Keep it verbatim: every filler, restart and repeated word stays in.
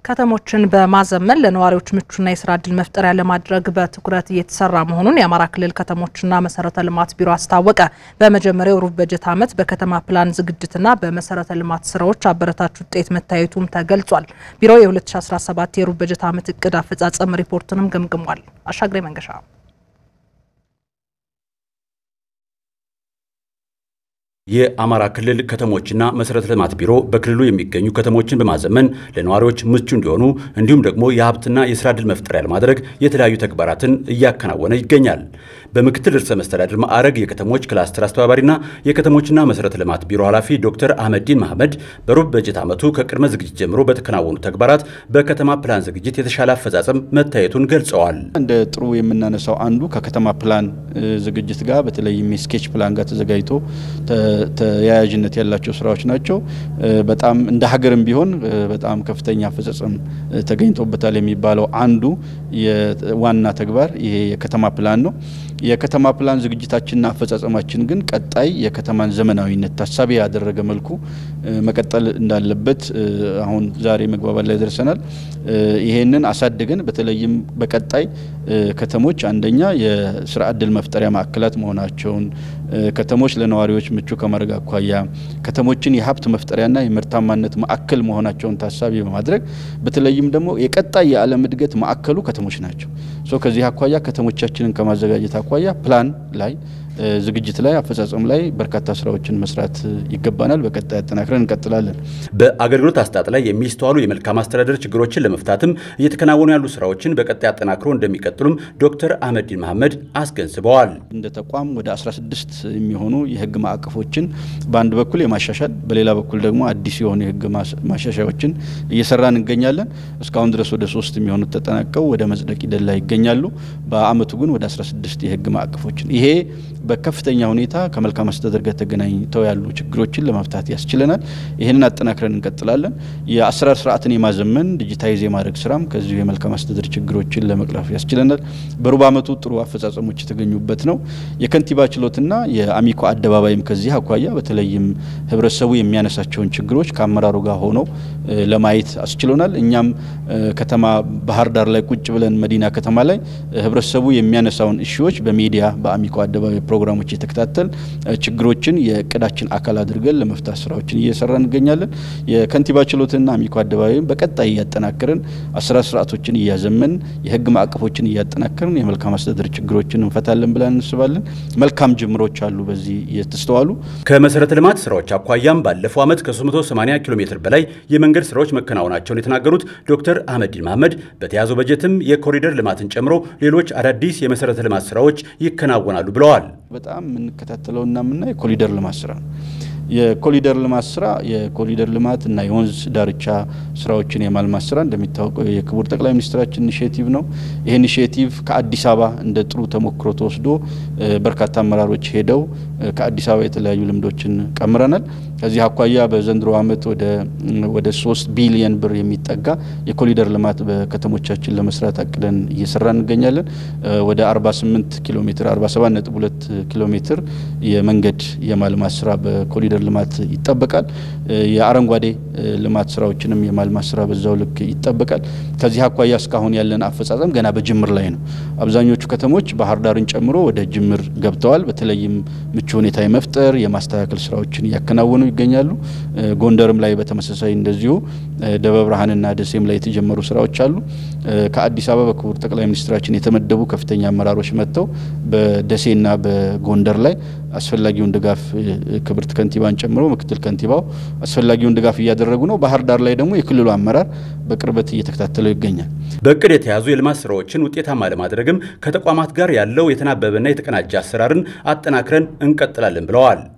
ከተሞችን በማዘመን ለነዋሪዎች ምቹና የስራ ዕድል መፍጠሪያ ለማድረግ በትኩረት እየተሰራ መሆኑን የአማራ ክልል ከተሞችና መሰረተ ልማት ቢሮ አስታወቀ። በመጀመሪያው ሩብ በጀት ዓመት በከተማ ፕላን ዝግጅትና በመሰረተ ልማት ስራዎች አበረታች ውጤት መታየቱም ተገልጿል። ቢሮው የ2017 የሩብ በጀት ዓመት እቅድ አፈጻጸም ሪፖርትንም ገምግሟል። አሻግሬ መንገሻ የአማራ ክልል ከተሞችና መሰረተ ልማት ቢሮ በክልሉ የሚገኙ ከተሞችን በማዘመን ለነዋሪዎች ምቹ እንዲሆኑ እንዲሁም ደግሞ የሀብትና የስራ ዕድል መፍጠሪያ ለማድረግ የተለያዩ ተግባራትን እያከናወነ ይገኛል። በምክትል ርዕሰ መስተዳድር ማዕረግ የከተሞች ክላስተር አስተባባሪና የከተሞችና መሰረተ ልማት ቢሮ ኃላፊ ዶክተር አህመዲን መሐመድ በሩብ በጀት ዓመቱ ከቅድመ ዝግጅት ጀምሮ በተከናወኑ ተግባራት በከተማ ፕላን ዝግጅት የተሻለ አፈጻጸም መታየቱን ገልጸዋል። እንደ ጥሩ የምናነሳው አንዱ ከከተማ ፕላን ዝግጅት ጋር በተለይም ስኬች ፕላን ጋር ተዘጋጅቶ ተያያዥነት ያላቸው ስራዎች ናቸው። በጣም እንደ ሀገርም ቢሆን በጣም ከፍተኛ አፈጻጸም ተገኝቶበታል የሚባለው አንዱ የዋና ተግባር ይሄ የከተማ ፕላን ነው። የከተማ ፕላን ዝግጅታችንና አፈጻጸማችን ግን ቀጣይ የከተማን ዘመናዊነት ታሳቢ ያደረገ መልኩ መቀጠል እንዳለበት አሁን ዛሬ መግባባት ላይ ደርሰናል። ይሄንን አሳድገን በተለይም በቀጣይ ከተሞች አንደኛ የስራ ዕድል መፍጠሪያ ማዕከላት መሆናቸውን ከተሞች ለነዋሪዎች ምቹ ከማድረግ አኳያ ከተሞችን የሀብት መፍጠሪያና የምርታማነት ማዕከል መሆናቸውን ታሳቢ በማድረግ በተለይም ደግሞ የቀጣይ የዓለም እድገት ማዕከሉ ከተሞች ናቸው። ሶ ከዚህ አኳያ ከተሞቻችንን ከማዘጋጀት አኳያ ፕላን ላይ ዝግጅት ላይ አፈጻጸም ላይ በርካታ ስራዎችን መስራት ይገባናል። በቀጣይ አጠናክረን እንቀጥላለን። በአገልግሎት አሰጣጥ ላይ የሚስተዋሉ የመልካም አስተዳደር ችግሮችን ለመፍታትም እየተከናወኑ ያሉ ስራዎችን በቀጣይ አጠናክሮ እንደሚቀጥሉም ዶክተር አህመዲን መሐመድ አስገንዝበዋል። እንደ ተቋም ወደ አስራ ስድስት የሚሆኑ የህግ ማዕቀፎችን በአንድ በኩል የማሻሻል በሌላ በኩል ደግሞ አዲስ የሆኑ የህግ ማሻሻያዎችን እየሰራን እንገኛለን። እስካሁን ድረስ ወደ ሶስት የሚሆኑ ተጠናቀው ወደ መጽደቅ ሂደት ላይ ይገኛሉ። በአመቱ ግን ወደ አስራ ስድስት የህግ ማዕቀፎችን ይሄ በከፍተኛ ሁኔታ ከመልካም አስተዳደር ጋር ተገናኝተው ያሉ ችግሮችን ለመፍታት ያስችለናል። ይሄንን አጠናክረን እንቀጥላለን። የአሰራር ስርዓትን የማዘመን ዲጂታይዝ የማድረግ ስራም ከዚህ የመልካም አስተዳደር ችግሮችን ለመቅረፍ ያስችለናል። በሩብ አመቱ ጥሩ አፈጻጸሞች የተገኙበት ነው። የከንቲባ ችሎትና የአሚኮ አደባባይም ከዚህ አኳያ በተለይም ህብረተሰቡ የሚያነሳቸውን ችግሮች ከአመራሩ ጋር ሆኖ ለማየት አስችሎናል። እኛም ከተማ ባህር ዳር ላይ ቁጭ ብለን መዲና ከተማ ላይ ህብረተሰቡ የሚያነሳውን እሺዎች በሚዲያ በአሚኮ አደባባይ ፕሮግራሞች የተከታተል ችግሮችን የቅዳችን አካል አድርገን ለመፍታት ስራዎችን እየሰራን እንገኛለን። የከንቲባ ችሎትና አሚኮ አደባባይም በቀጣይ ያጠናከረን አሰራር ስርዓቶችን እያዘመን የህግ ማዕቀፎችን እያጠናከረን የመልካም አስተዳደር ችግሮችን እንፈታለን ብለን እንስባለን። መልካም ጅምሮች አሉ በዚህ የተስተዋሉ። ከመሰረተ ልማት ስራዎች አኳያም ባለፈው አመት ከ300 ሰማንያ ኪሎ ሜትር በላይ የመንገድ ስራዎች መከናወናቸውን የተናገሩት ዶክተር አህመዲን መሐመድ በተያዘው በጀትም የኮሪደር ልማትን ጨምሮ ሌሎች አዳዲስ የመሰረተ ልማት ስራዎች ይከናወናሉ ብለዋል። በጣም የምንከታተለውና ምናየው የኮሪደር ልማት ስራ የኮሪደር ልማት ስራ የኮሪደር ልማት እና የወንዝ ዳርቻ ስራዎችን የማልማት ስራ እንደሚታወቀው የክቡር ጠቅላይ ሚኒስትራችን ኢኒሺዬቲቭ ነው። ይሄ ኢኒሺዬቲቭ ከአዲስ አበባ እንደ ጥሩ ተሞክሮ ተወስዶ በርካታ አመራሮች ሄደው ከአዲስ አበባ የተለያዩ ልምዶችን ቀምረናል። ከዚህ አኳያ በዘንድሮ አመት ወደ ወደ ሶስት ቢሊዮን ብር የሚጠጋ የኮሪደር ልማት በከተሞቻችን ለመስራት አቅደን እየሰራን እንገኛለን። ወደ አርባ ስምንት ኪሎ ሜትር አርባ ሰባት ነጥብ ሁለት ኪሎ ሜትር የመንገድ የማልማት ስራ በኮሪደር ልማት ይጠበቃል። የአረንጓዴ ልማት ስራዎችንም የማልማት ስራ በዛው ልክ ይጠበቃል። ከዚህ አኳያ እስካሁን ያለን አፈጻጸም ገና በጅምር ላይ ነው። አብዛኞቹ ከተሞች ባህር ዳርን ጨምሮ ወደ ጅምር ገብተዋል። በተለይም ምቹ ሁኔታ የመፍጠር የማስተካከል ስራዎችን ያከናወኑ ይገኛሉ። ጎንደርም ላይ በተመሳሳይ እንደዚሁ ደብረ ብርሃንና ደሴም ላይ የተጀመሩ ስራዎች አሉ። ከአዲስ አበባ በክቡር ጠቅላይ ሚኒስትራችን የተመደቡ ከፍተኛ አመራሮች መጥተው በደሴና በጎንደር ላይ አስፈላጊውን ድጋፍ ክብርት ከንቲባን ጨምሮ ምክትል ከንቲባው አስፈላጊውን ድጋፍ እያደረጉ ነው። ባህር ዳር ላይ ደግሞ የክልሉ አመራር በቅርበት እየተከታተለው ይገኛል። በእቅድ የተያዙ የልማት ስራዎችን ውጤታማ ለማድረግም ከተቋማት ጋር ያለው የተናበበና የተቀናጀ አሰራርን አጠናክረን እንቀጥላለን ብለዋል።